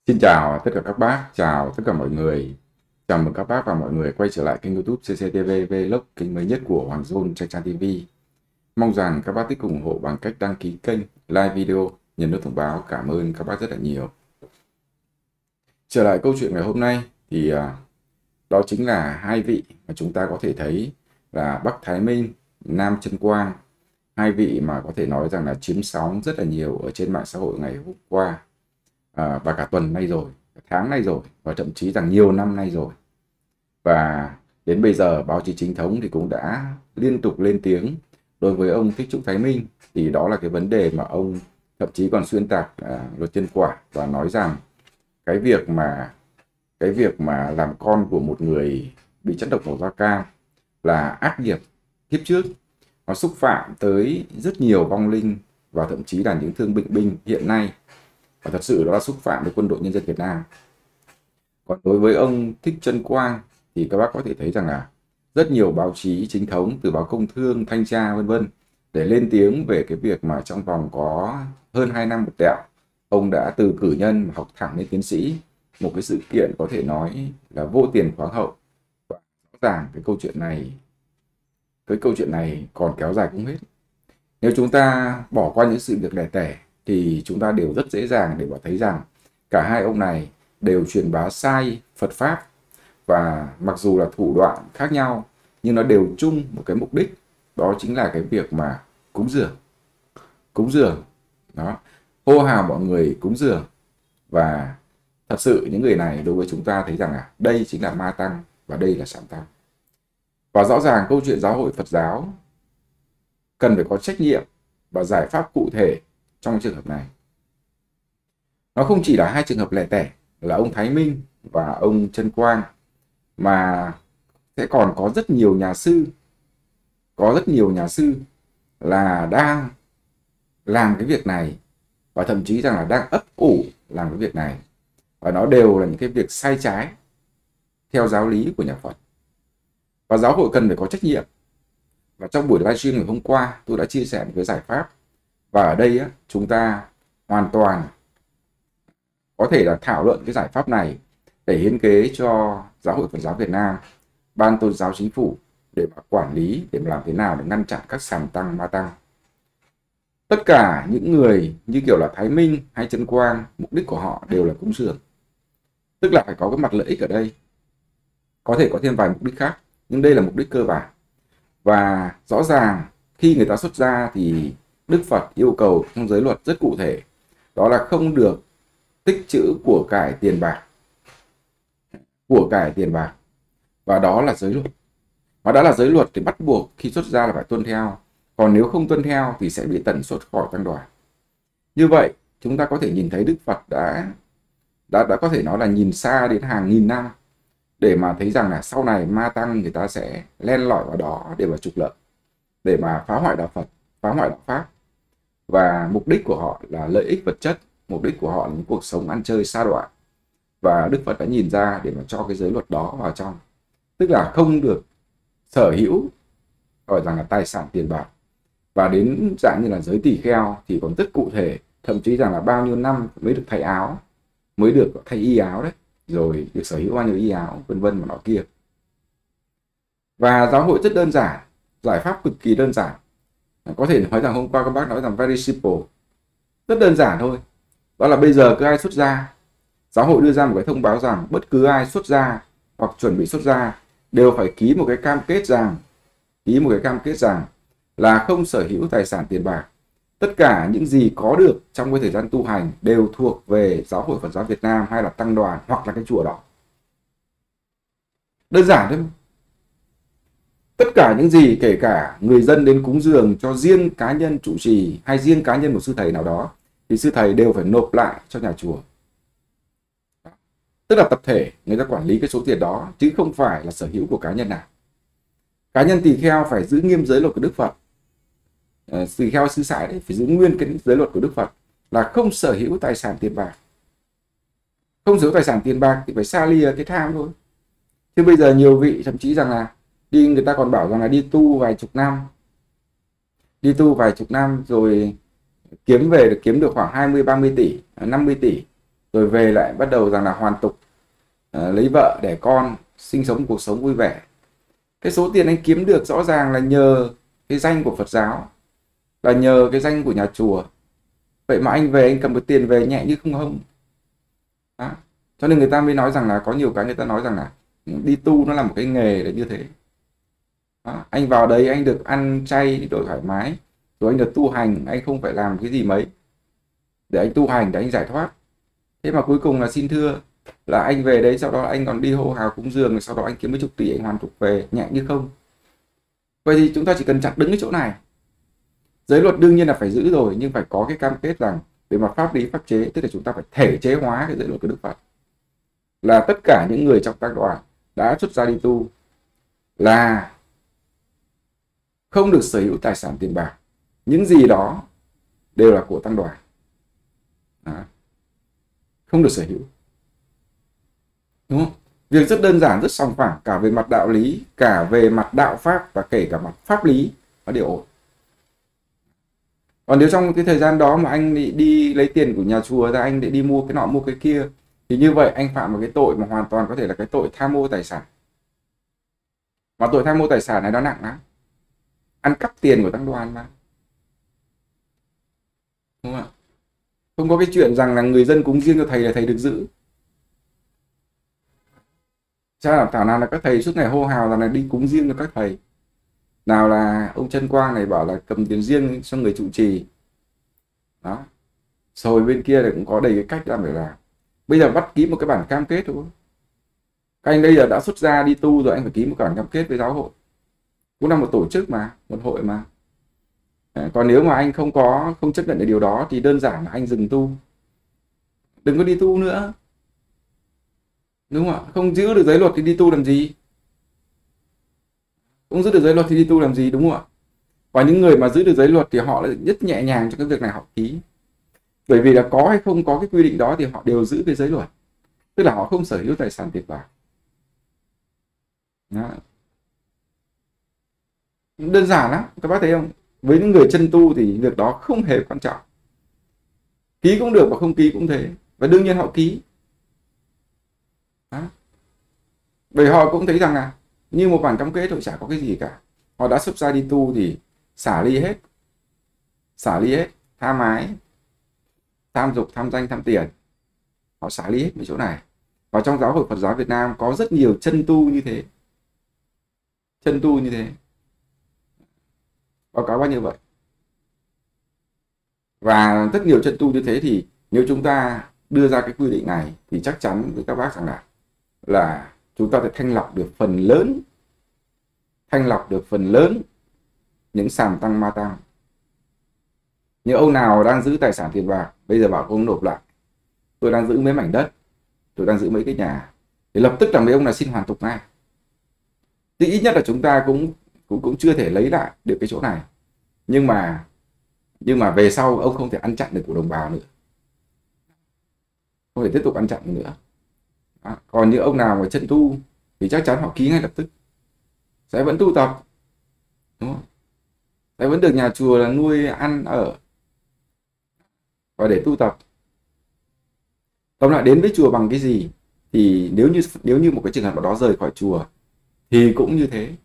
Xin chào tất cả các bác, chào tất cả mọi người. Chào mừng các bác và mọi người quay trở lại kênh YouTube CCTV Vlog, kênh mới nhất của Hoàng Dôn Tranh Trang TV. Mong rằng các bác tích cùng ủng hộ bằng cách đăng ký kênh, like video, nhấn nút thông báo. Cảm ơn các bác rất là nhiều. Trở lại câu chuyện ngày hôm nay thì đó chính là hai vị mà chúng ta có thể thấy là Bắc Thái Minh, Nam Trân Quang. Hai vị mà có thể nói rằng là chiếm sóng rất là nhiều ở trên mạng xã hội ngày hôm qua. Và cả tuần nay rồi, tháng nay rồi, và thậm chí rằng nhiều năm nay rồi. Và đến bây giờ báo chí chính thống thì cũng đã liên tục lên tiếng đối với ông Thích Trúc Thái Minh. Thì đó là cái vấn đề mà ông thậm chí còn xuyên tạc luật nhân quả và nói rằng cái việc mà làm con của một người bị chất độc màu da cam là ác nghiệp kiếp trước, nó xúc phạm tới rất nhiều vong linh và thậm chí là những thương bệnh binh hiện nay. Và thật sự đó là xúc phạm với Quân đội Nhân dân Việt Nam. Còn đối với ông Thích Trân Quang thì các bác có thể thấy rằng là rất nhiều báo chí chính thống từ báo Công Thương, Thanh tra vân vân để lên tiếng về cái việc mà trong vòng có hơn 2 năm một tẹo ông đã từ cử nhân học thẳng lên tiến sĩ, một cái sự kiện có thể nói là vô tiền khoáng hậu. Và rõ ràng cái câu chuyện này còn kéo dài không hết. Nếu chúng ta bỏ qua những sự việc lẻ tẻ thì chúng ta đều rất dễ dàng để thấy rằng cả hai ông này đều truyền bá sai Phật Pháp, và mặc dù là thủ đoạn khác nhau nhưng nó đều chung một cái mục đích, đó chính là cái việc mà cúng dường đó, hô hào mọi người cúng dường. Và thật sự những người này đối với chúng ta thấy rằng là đây chính là ma tăng và đây là sám tăng. Và rõ ràng câu chuyện giáo hội Phật giáo cần phải có trách nhiệm và giải pháp cụ thể trong trường hợp này. Nó không chỉ là hai trường hợp lẻ tẻ là ông Thái Minh và ông Trân Quang, mà sẽ còn có rất nhiều nhà sư là đang làm cái việc này, và thậm chí rằng là đang ấp ủ làm cái việc này, và nó đều là những cái việc sai trái theo giáo lý của nhà Phật. Và giáo hội cần phải có trách nhiệm. Và trong buổi livestream ngày hôm qua tôi đã chia sẻ một cái giải pháp, và ở đây chúng ta hoàn toàn có thể là thảo luận cái giải pháp này để hiến kế cho Giáo hội Phật giáo Việt Nam, Ban Tôn giáo Chính phủ để mà quản lý, để mà làm thế nào để ngăn chặn các sàm tăng, ma tăng. Tất cả những người như kiểu là Thái Minh hay Trân Quang, mục đích của họ đều là cúng dường. Tức là phải có cái mặt lợi ích ở đây. Có thể có thêm vài mục đích khác, nhưng đây là mục đích cơ bản. Và rõ ràng khi người ta xuất gia thì Đức Phật yêu cầu trong giới luật rất cụ thể, đó là không được tích trữ của cải tiền bạc, và đó là giới luật. Và đã là giới luật thì bắt buộc khi xuất gia là phải tuân theo, còn nếu không tuân theo thì sẽ bị tận xuất khỏi tăng đoàn. Như vậy chúng ta có thể nhìn thấy Đức Phật đã có thể nói là nhìn xa đến hàng nghìn năm để mà thấy rằng là sau này ma tăng người ta sẽ len lỏi vào đó để mà trục lợi, để mà phá hoại đạo Phật, phá hoại đạo Pháp. Và mục đích của họ là lợi ích vật chất, mục đích của họ là những cuộc sống ăn chơi sa đọa. Và Đức Phật đã nhìn ra để mà cho cái giới luật đó vào trong, tức là không được sở hữu gọi rằng là tài sản tiền bạc. Và đến dạng như là giới tỳ kheo thì còn rất cụ thể, thậm chí rằng là bao nhiêu năm mới được thay áo, mới được thay y áo đấy, rồi được sở hữu bao nhiêu y áo vân vân mà nọ kia. Và giáo hội rất đơn giản, giải pháp cực kỳ đơn giản. Có thể nói rằng hôm qua các bác nói rằng very simple, rất đơn giản thôi. Đó là bây giờ cứ ai xuất gia, giáo hội đưa ra một cái thông báo rằng bất cứ ai xuất gia hoặc chuẩn bị xuất gia đều phải ký một cái cam kết rằng là không sở hữu tài sản tiền bạc. Tất cả những gì có được trong cái thời gian tu hành đều thuộc về Giáo hội Phật giáo Việt Nam hay là tăng đoàn hoặc là cái chùa đó. Đơn giản thôi. Tất cả những gì, kể cả người dân đến cúng dường cho riêng cá nhân trụ trì hay riêng cá nhân một sư thầy nào đó, thì sư thầy đều phải nộp lại cho nhà chùa. Tức là tập thể người ta quản lý cái số tiền đó, chứ không phải là sở hữu của cá nhân nào. Cá nhân tỳ kheo phải giữ nghiêm giới luật của Đức Phật. Tỳ kheo sư sãi đấy phải giữ nguyên cái giới luật của Đức Phật là không sở hữu tài sản tiền bạc. Không sở hữu tài sản tiền bạc thì phải xa lìa cái tham thôi. Chứ bây giờ nhiều vị thậm chí rằng là người ta còn bảo rằng là đi tu vài chục năm rồi kiếm được khoảng 20-30 tỷ, 50 tỷ, rồi về lại bắt đầu rằng là hoàn tục, lấy vợ đẻ con, sinh sống cuộc sống vui vẻ. Cái số tiền anh kiếm được rõ ràng là nhờ cái danh của Phật giáo, là nhờ cái danh của nhà chùa. Vậy mà anh về anh cầm cái tiền về nhẹ như không hông. Đó. Cho nên người ta mới nói rằng là có nhiều cái người ta nói rằng là đi tu nó là một cái nghề là như thế. Đó. Anh vào đấy anh được ăn chay đổi thoải mái, rồi anh được tu hành, anh không phải làm cái gì mấy để anh tu hành, để anh giải thoát. Thế mà cuối cùng là xin thưa là anh về đấy, sau đó anh còn đi hô hào cúng dường, sau đó anh kiếm mấy chục tỷ anh hoàn tục về nhẹ như không. Vậy thì chúng ta chỉ cần chặt đứng cái chỗ này. Giới luật đương nhiên là phải giữ rồi, nhưng phải có cái cam kết rằng về mặt pháp lý pháp chế, tức là chúng ta phải thể chế hóa cái giới luật của Đức Phật, là tất cả những người trong tăng đoàn đã xuất gia đi tu là không được sở hữu tài sản tiền bạc, những gì đó đều là của tăng đoàn. Đó. Không được sở hữu, đúng không? Việc rất đơn giản, rất sòng phẳng, cả về mặt đạo lý, cả về mặt đạo pháp, và kể cả mặt pháp lý nó đều ổn. Còn nếu trong cái thời gian đó mà anh đi lấy tiền của nhà chùa ra, anh để đi mua cái nọ mua cái kia, thì như vậy anh phạm một cái tội mà hoàn toàn có thể là cái tội tham mô tài sản. Mà tội tham mô tài sản này nó nặng lắm, ăn cắp tiền của tăng đoàn mà, đúng không ạ? Không có cái chuyện rằng là người dân cúng riêng cho thầy là thầy được giữ. Cha làm thảo nào là các thầy suốt ngày hô hào rằng là đi cúng riêng cho các thầy, nào là ông Trân Quang này bảo là cầm tiền riêng cho người trụ trì. Đó. Rồi bên kia thì cũng có đầy cái cách làm để làm. Bây giờ bắt ký một cái bản cam kết thôi. Các anh bây giờ đã xuất gia đi tu rồi, anh phải ký một bản cam kết với giáo hội. Cũng là một tổ chức mà, một hội mà. Còn nếu mà anh không chấp nhận được điều đó thì đơn giản là anh dừng tu. Đừng có đi tu nữa. Đúng không ạ? Không giữ được giới luật thì đi tu làm gì? Không giữ được giới luật thì đi tu làm gì, đúng không ạ? Và những người mà giữ được giới luật thì họ lại rất nhẹ nhàng cho cái việc này họ ký. Bởi vì là có hay không có cái quy định đó thì họ đều giữ cái giới luật. Tức là họ không sở hữu tài sản tiền bạc. Đơn giản lắm, các bác thấy không? Với những người chân tu thì việc đó không hề quan trọng. Ký cũng được và không ký cũng thế. Và đương nhiên họ ký. Đó. Bởi họ cũng thấy rằng là như một bản cam kết thôi, chả có cái gì cả. Họ đã xuất gia đi tu thì xả ly hết. Xả ly hết, tham ái, tham dục, tham danh, tham tiền. Họ xả ly hết mấy chỗ này. Và trong giáo hội Phật giáo Việt Nam có rất nhiều chân tu như thế. Chân tu như thế. Báo cáo bao nhiêu vậy? Và rất nhiều chân tu như thế thì nếu chúng ta đưa ra cái quy định này thì chắc chắn với các bác rằng là chúng ta sẽ thanh lọc được phần lớn những sàm tăng ma tăng. Những ông nào đang giữ tài sản tiền bạc bây giờ bảo ông nộp lại, tôi đang giữ mấy mảnh đất, tôi đang giữ mấy cái nhà, thì lập tức là mấy ông là xin hoàn tục ngay. Thì ít nhất là chúng ta cũng chưa thể lấy lại được cái chỗ này, nhưng mà về sau ông không thể ăn chặn được của đồng bào nữa, không thể tiếp tục ăn chặn nữa. Đó. Còn những ông nào mà chân tu thì chắc chắn họ ký ngay lập tức, sẽ vẫn tu tập, đúng không? Sẽ vẫn được nhà chùa là nuôi ăn ở và để tu tập. Tóm lại, đến với chùa bằng cái gì thì nếu như một cái trường hợp nào đó rời khỏi chùa thì cũng như thế.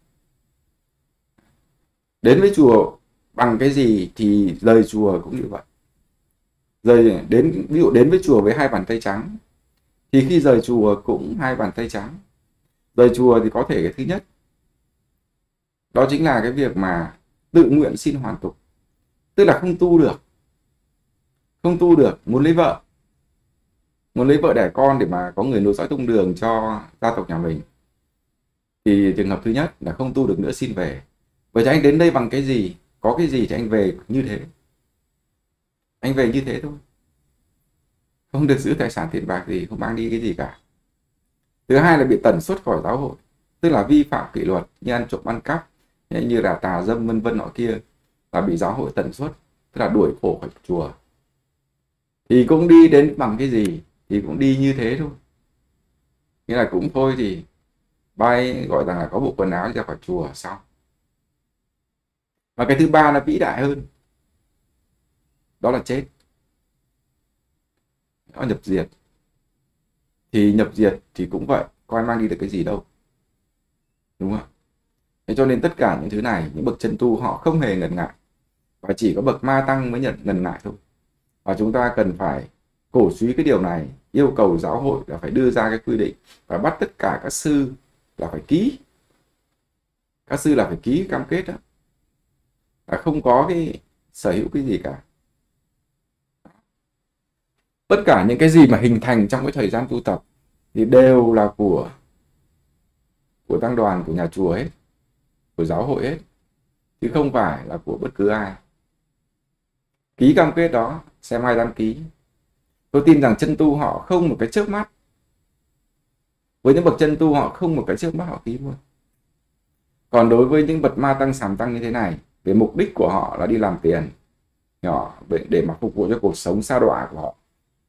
Đến với chùa bằng cái gì thì rời chùa cũng như vậy. Ví dụ đến với chùa với 2 bàn tay trắng thì khi rời chùa cũng 2 bàn tay trắng. Rời chùa thì có thể cái thứ nhất đó chính là cái việc mà tự nguyện xin hoàn tục, tức là không tu được, muốn lấy vợ đẻ con để mà có người nối dõi tông đường cho gia tộc nhà mình, thì trường hợp thứ nhất là không tu được nữa, xin về. Vậy thì anh đến đây bằng cái gì, có cái gì thì anh về như thế, anh về như thế thôi, không được giữ tài sản tiền bạc gì, không mang đi cái gì cả. Thứ hai là bị tẩn xuất khỏi giáo hội, tức là vi phạm kỷ luật như ăn trộm ăn cắp, như là tà dâm vân vân nọ kia, là bị giáo hội tẩn xuất, tức là đuổi khổ khỏi chùa. Thì cũng đi đến bằng cái gì thì cũng đi như thế thôi, nghĩa là cũng thôi thì bay gọi rằng là có bộ quần áo đi ra khỏi chùa xong. Và cái thứ ba là vĩ đại hơn, đó là chết, nó nhập diệt. thì nhập diệt thì cũng vậy, có ai mang đi được cái gì đâu, đúng không? Thế cho nên tất cả những thứ này, những bậc chân tu họ không hề ngần ngại, và chỉ có bậc ma tăng mới ngần ngại thôi. Và chúng ta cần phải cổ suý cái điều này, yêu cầu giáo hội là phải đưa ra cái quy định và bắt tất cả các sư là phải ký, các sư là phải ký cam kết đó, là không có cái sở hữu cái gì cả. Tất cả những cái gì mà hình thành trong cái thời gian tu tập thì đều là của tăng đoàn, của nhà chùa hết, của giáo hội hết, chứ không phải là của bất cứ ai. Ký cam kết đó, xem ai dám ký. Tôi tin rằng chân tu họ không một cái chớp mắt, với những bậc chân tu họ không một cái chớp mắt họ ký luôn. Còn đối với những bậc ma tăng sàm tăng như thế này, về mục đích của họ là đi làm tiền nhỏ để mà phục vụ cho cuộc sống sa đọa của họ,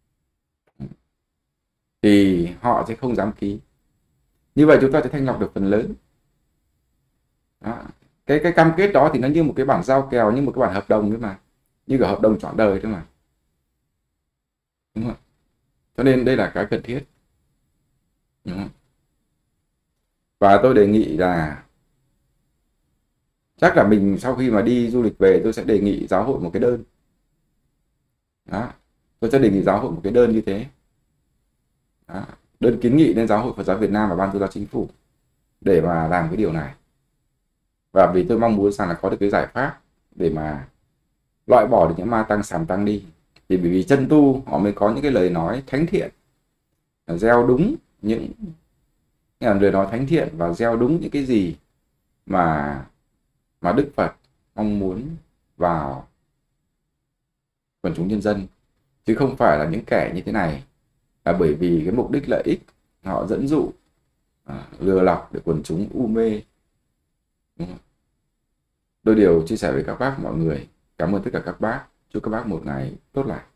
thì họ sẽ không dám ký. Như vậy chúng ta sẽ thanh lọc được phần lớn đó. Cái cam kết đó thì nó như một cái bản giao kèo, như một cái bản hợp đồng nữa mà, như cả hợp đồng trọn đời thôi mà, đúng không? Cho nên đây là cái cần thiết, đúng không? Và tôi đề nghị là chắc là mình sau khi mà đi du lịch về, tôi sẽ đề nghị giáo hội một cái đơn đó. Tôi sẽ đề nghị giáo hội một cái đơn như thế đó. Đơn kiến nghị lên Giáo hội Phật giáo Việt Nam và Ban Tôn giáo Chính phủ để mà làm cái điều này. Và vì tôi mong muốn rằng là có được cái giải pháp để mà loại bỏ được những ma tăng sàm tăng đi. Thì bởi vì chân tu họ mới có những cái lời nói thánh thiện, gieo đúng những lời nói thánh thiện và gieo đúng những cái gì mà Đức Phật mong muốn vào quần chúng nhân dân, chứ không phải là những kẻ như thế này là bởi vì cái mục đích lợi ích, họ dẫn dụ, lừa lọc để quần chúng u mê. Đôi điều chia sẻ với các bác mọi người. Cảm ơn tất cả các bác. Chúc các bác một ngày tốt lành.